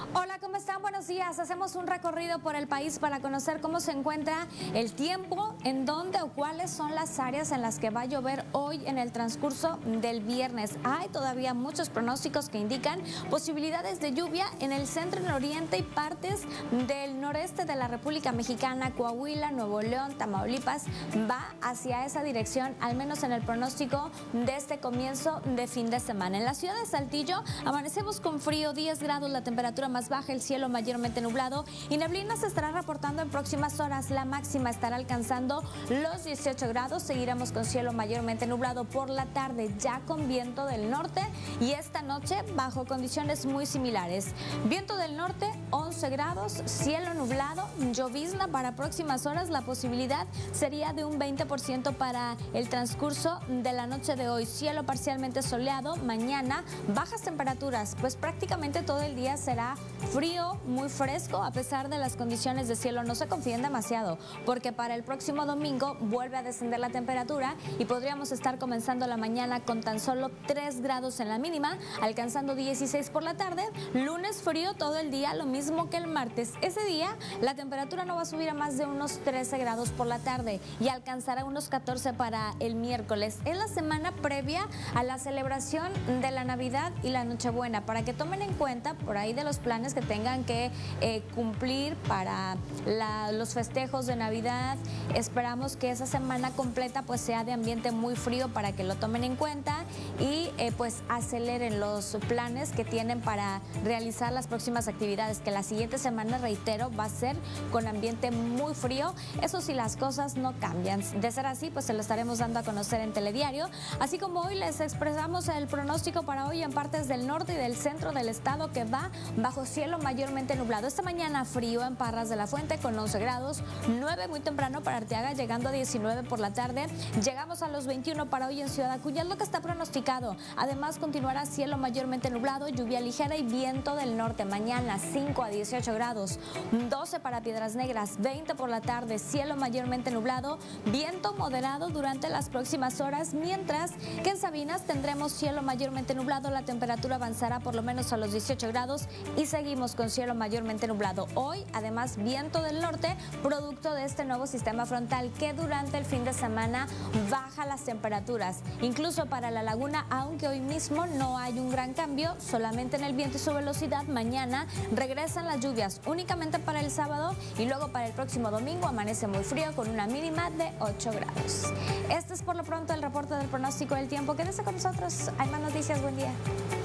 Hola, ¿cómo están? Buenos días. Hacemos un recorrido por el país para conocer cómo se encuentra el tiempo, en dónde o cuáles son las áreas en las que va a llover hoy en el transcurso del viernes. Hay todavía muchos pronósticos que indican posibilidades de lluvia en el centro, nororiente y partes del noreste de la República Mexicana. Coahuila, Nuevo León, Tamaulipas va hacia esa dirección, al menos en el pronóstico de este comienzo de fin de semana. En la ciudad de Saltillo amanecemos con frío, 10 grados la temperatura más baja, el cielo mayormente nublado y neblina se estará reportando en próximas horas. La máxima estará alcanzando los 18 grados. Seguiremos con cielo mayormente nublado por la tarde, ya con viento del norte, y esta noche bajo condiciones muy similares. Viento del norte, 11 grados, cielo nublado, llovizna para próximas horas. La posibilidad sería de un 20% para el transcurso de la noche de hoy. Cielo parcialmente soleado. Mañana bajas temperaturas, pues prácticamente todo el día será frío, muy fresco, a pesar de las condiciones de cielo. No se confíen demasiado, porque para el próximo domingo vuelve a descender la temperatura y podríamos estar comenzando la mañana con tan solo 3 grados en la mínima, alcanzando 16 por la tarde. Lunes frío todo el día, lo mismo que el martes. Ese día la temperatura no va a subir a más de unos 13 grados por la tarde y alcanzará unos 14 para el miércoles. Es la semana previa a la celebración de la Navidad y la Nochebuena, para que tomen en cuenta por ahí de los planes que tengan que cumplir para los festejos de Navidad. Esperamos que esa semana completa pues sea de ambiente muy frío, para que lo tomen en cuenta y pues aceleren los planes que tienen para realizar las próximas actividades, que la siguiente semana, reitero, va a ser con ambiente muy frío. Eso sí, las cosas no cambian. De ser así, pues se lo estaremos dando a conocer en Telediario, así como hoy les expresamos el pronóstico para hoy en partes del norte y del centro del estado, que va bajo cielo mayormente nublado. Esta mañana frío en Parras de la Fuente con 11 grados, 9 muy temprano para Arteaga, llegando a 19 por la tarde. Llegamos a los 21 para hoy en Ciudad Acuña, es lo que está pronosticado. Además continuará cielo mayormente nublado, lluvia ligera y viento del norte. Mañana 5 a 18 grados, 12 para Piedras Negras, 20 por la tarde, cielo mayormente nublado, viento moderado durante las próximas horas, mientras que en Sabinas tendremos cielo mayormente nublado. La temperatura avanzará por lo menos a los 18 grados y seguimos con cielo mayormente nublado. Hoy, además, viento del norte, producto de este nuevo sistema frontal que durante el fin de semana baja las temperaturas. Incluso para la laguna, aunque hoy mismo no hay un gran cambio, solamente en el viento y su velocidad. Mañana regresan las lluvias únicamente para el sábado y luego para el próximo domingo amanece muy frío con una mínima de 8 grados. Este es por lo pronto el reporte del pronóstico del tiempo. Quédese con nosotros, hay más noticias, buen día.